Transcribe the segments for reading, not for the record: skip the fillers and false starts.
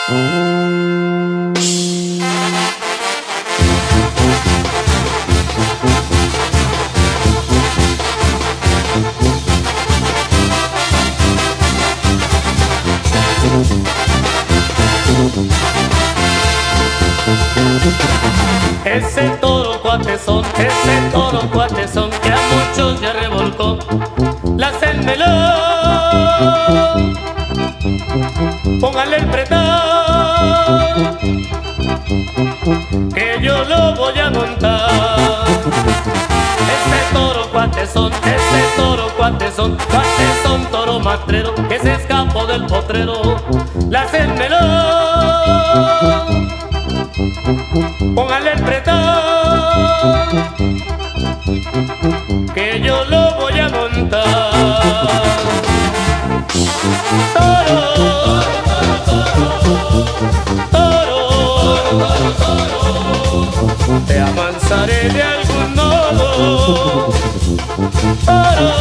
Ese toro cuatezón que a muchos ya revolcó, la el melón, póngale el pretal, que yo lo voy a montar. Ese toro cuatezón, toro matrero, que se escapó del potrero, la el melón, póngale el pretal, que yo lo voy a montar. Toro, toro, te amansaré de algún modo. Toro,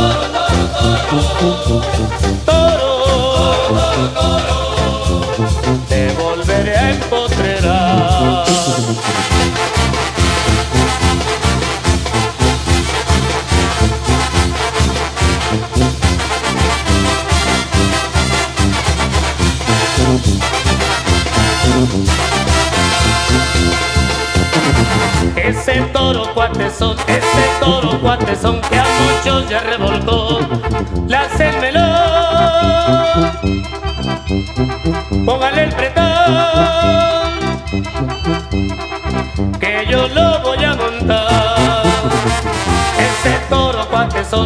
toro, te volveré a empotrerar. Ese toro cuatezón que a muchos ya revolcó, la el melón, póngale el pretal, que yo lo voy a montar. Ese toro cuatezón,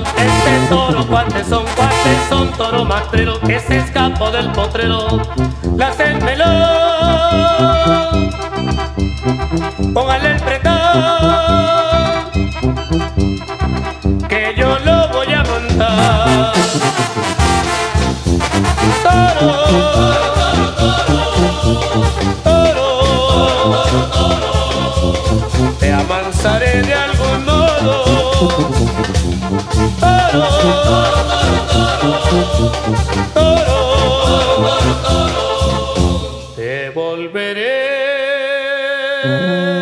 toro matrero, que se escapó del potrero, la el melón, póngale el pretal, que yo lo voy a montar. Toro, toro, te amansaré de algún modo. Toro, toro, te volveré